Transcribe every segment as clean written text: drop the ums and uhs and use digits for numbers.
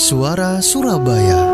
Suara Surabaya.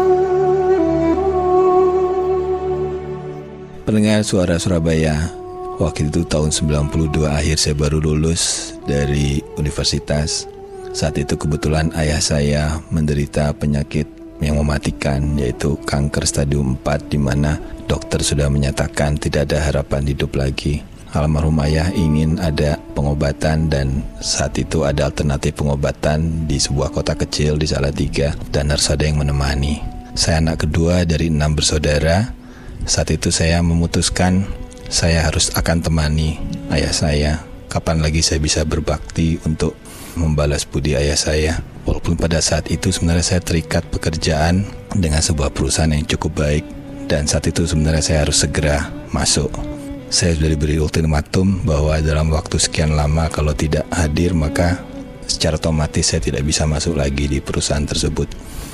Pendengar Suara Surabaya, waktu itu tahun 92 akhir saya baru lulus dari universitas. Saat itu kebetulan ayah saya menderita penyakit yang mematikan, yaitu kanker stadium 4, di mana dokter sudah menyatakan tidak ada harapan hidup lagi. Almarhum ayah ingin ada pengobatan, dan saat itu ada alternatif pengobatan di sebuah kota kecil di Salatiga, dan harus ada yang menemani. Saya anak kedua dari 6 bersaudara. Saat itu saya memutuskan saya harus akan temani ayah saya. Kapan lagi saya bisa berbakti untuk membalas budi ayah saya. Walaupun pada saat itu sebenarnya saya terikat pekerjaan dengan sebuah perusahaan yang cukup baik, dan saat itu sebenarnya saya harus segera masuk. Saya sudah diberi ultimatum bahwa dalam waktu sekian lama kalau tidak hadir maka secara otomatis saya tidak bisa masuk lagi di perusahaan tersebut.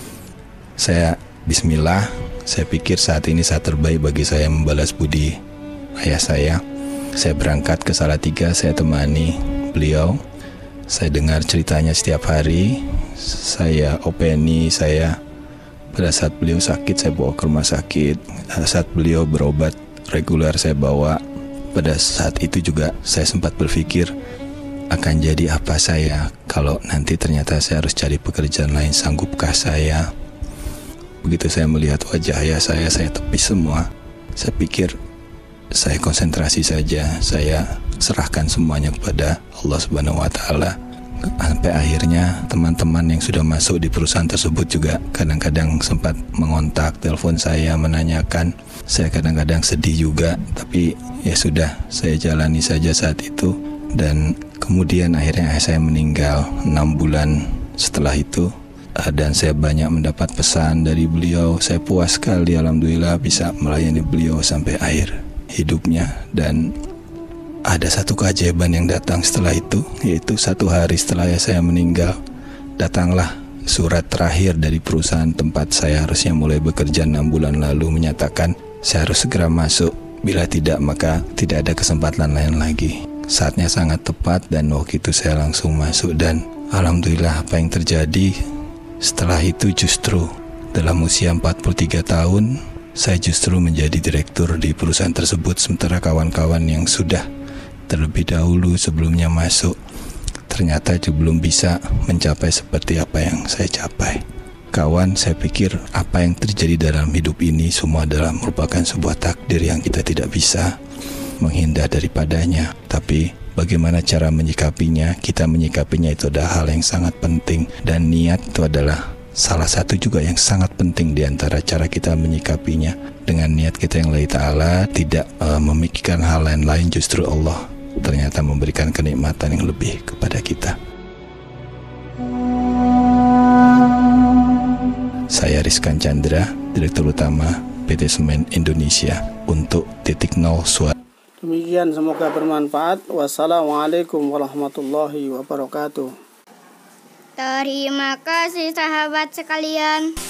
Saya bismillah, saya pikir saat ini saat terbaik bagi saya membalas budi ayah saya. Saya berangkat ke Salatiga, saya temani beliau. Saya dengar ceritanya setiap hari. Saya openi, pada saat beliau sakit saya bawa ke rumah sakit. Saat beliau berobat reguler saya bawa. Pada saat itu juga saya sempat berpikir akan jadi apa saya kalau nanti ternyata saya harus cari pekerjaan lain, sanggupkah saya? Begitu saya melihat wajah ayah saya tepis semua. Saya pikir saya konsentrasi saja, saya serahkan semuanya kepada Allah Subhanahu wa Ta'ala. Sampai akhirnya teman-teman yang sudah masuk di perusahaan tersebut juga kadang-kadang sempat mengontak, telepon saya, menanyakan. Saya kadang-kadang sedih juga, tapi ya sudah, saya jalani saja saat itu. Dan kemudian akhirnya ayah saya meninggal 6 bulan setelah itu. Dan saya banyak mendapat pesan dari beliau. Saya puas sekali, alhamdulillah bisa melayani beliau sampai akhir hidupnya. Dan ada satu keajaiban yang datang setelah itu, yaitu 1 hari setelah ayah saya meninggal, datanglah surat terakhir dari perusahaan tempat saya harusnya mulai bekerja 6 bulan lalu, menyatakan saya harus segera masuk. Bila tidak maka tidak ada kesempatan lain lagi. Saatnya sangat tepat dan waktu itu saya langsung masuk. Dan alhamdulillah apa yang terjadi setelah itu, justru dalam usia 43 tahun saya justru menjadi direktur di perusahaan tersebut, sementara kawan-kawan yang sudah terlebih dahulu sebelumnya masuk ternyata itu belum bisa mencapai seperti apa yang saya capai. Kawan, saya pikir apa yang terjadi dalam hidup ini semua adalah merupakan sebuah takdir yang kita tidak bisa menghindar daripadanya. Tapi bagaimana cara menyikapinya? Kita menyikapinya itu adalah hal yang sangat penting, dan niat itu adalah salah satu juga yang sangat penting di antara cara kita menyikapinya. Dengan niat kita yang lillahi ta'ala, tidak memikirkan hal lain-lain, justru Allah ternyata memberikan kenikmatan yang lebih kepada kita. Saya Rizkan Chandra, Direktur Utama PT Semen Indonesia untuk Titik Nol Suara. Demikian, semoga bermanfaat. Wassalamualaikum warahmatullahi wabarakatuh. Terima kasih sahabat sekalian.